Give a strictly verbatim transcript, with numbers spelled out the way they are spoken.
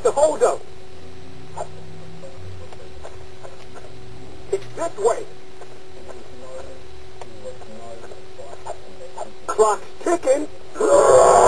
What's the holdup? It's this way. Clock's ticking.